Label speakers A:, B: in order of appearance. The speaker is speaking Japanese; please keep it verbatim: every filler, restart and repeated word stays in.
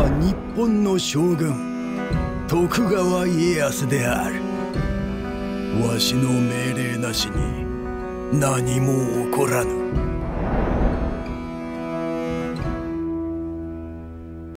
A: 日本の将軍徳川家康である。わしの命令なしに何も起こらぬ。